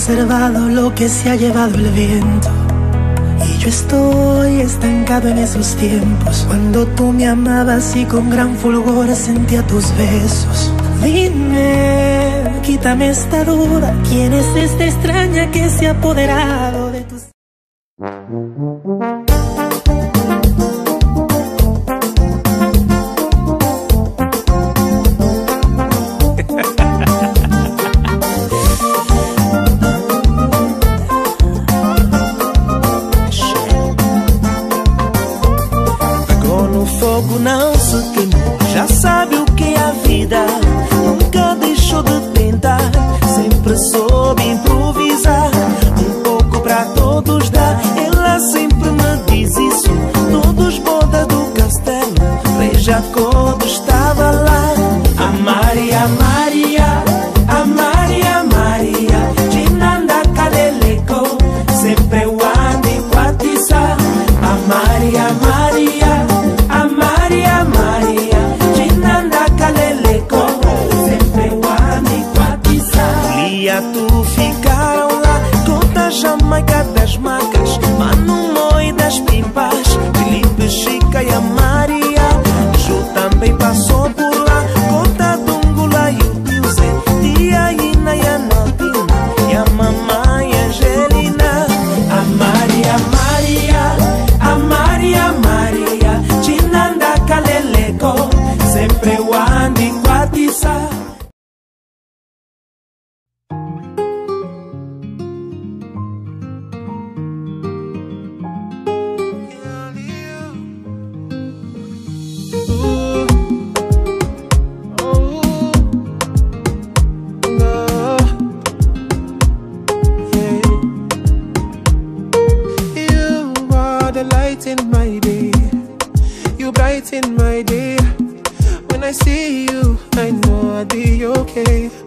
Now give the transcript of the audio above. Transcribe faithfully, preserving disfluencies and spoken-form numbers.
observado lo que se ha llevado el viento. Y yo estoy estancado en esos tiempos, cuando tú me amabas y con gran fulgor sentía tus besos. Dime, quítame esta duda, ¿quién es esta extraña que se ha apoderado de tus... Não se queimou, já sabe o que é a vida. Nunca deixou de tentar, sempre soube improvisar. Um pouco pra todos dá, ela sempre me diz isso. Todos boda do castelo, rei Jacob estava lá. A Maria, Maria, a Maria, Maria, Chinanda Kaleleko, sempre o ande quatiça. A Maria, Maria, Maria, Maria, Chinanda Kaleleko, sempre o ame quatiça. Lia tu ficaram lá, conta Jamaica das macas, Mano Moi das pimpas, Felipe, Chica e a Maria. Ju também passou por lá, conta Dungula e o tio Zé, Tia Ina e a Nalpina, e a mamãe Angelina. A Maria, Maria, a Maria, Maria, Chinanda Kaleleko, sempre o ande quatiça. In my day, when I see you, I know I'll be okay.